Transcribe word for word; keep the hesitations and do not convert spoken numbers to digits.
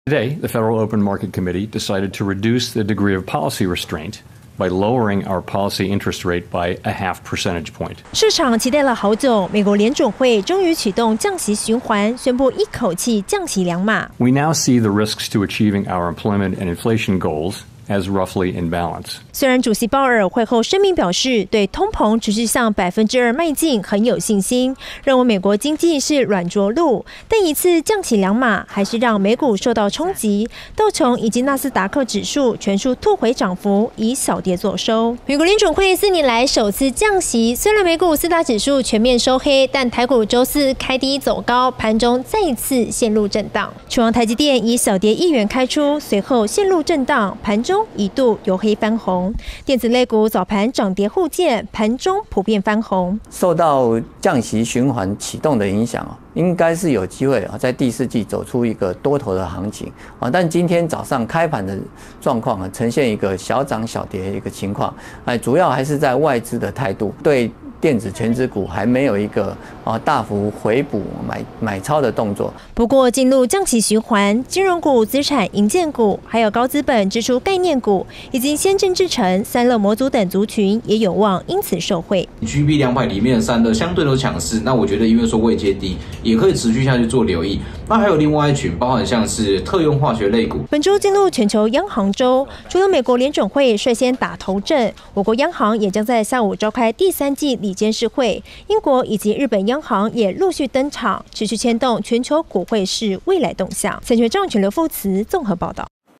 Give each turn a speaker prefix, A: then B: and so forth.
A: Today, the Federal Open Market Committee decided to reduce the degree of policy restraint by lowering our policy interest rate by a half percentage point.
B: 市场期待了好久，美国联准会终于启动降息循环，宣布一口气降息两码。
A: We now see the risks to achieving our employment and inflation goals as roughly in balance.
B: 虽然主席鲍尔会后声明表示，对通膨持续向百分之二迈进很有信心，认为美国经济是软着陆，但一次降息两码还是让美股受到冲击，道琼以及纳斯达克指数全数吐回涨幅，以小跌作收。美国联准会四年来首次降息，虽然美股四大指数全面收黑，但台股周四开低走高，盘中再一次陷入震荡。全网台积电以小跌一元开出，随后陷入震荡，盘中一度由黑翻红，电子类股早盘涨跌互见，盘中普遍翻红。
C: 受到降息循环启动的影响，应该是有机会在第四季走出一个多头的行情，但今天早上开盘的状况呈现一个小涨小跌的一个情况，主要还是在外资的态度对电子全指股还没有一个大幅回补买买超的动作。
B: 不过进入降息循环，金融股、资产营建股，还有高资本支出概念股，以及先进制程、散热模组等族群也有望因此受惠。
D: G B 两百里面的散热相对都强势，那我觉得因为说位阶低，也可以持续下去做留意。那还有另外一群，包含像是特用化学类股。
B: 本周进入全球央行周，除了美国联准会率先打头阵，我国央行也将在下午召开第三季理监事会，英国以及日本央行也陆续登场，持续牵动全球股汇市未来动向。三权账全流副词综合报道。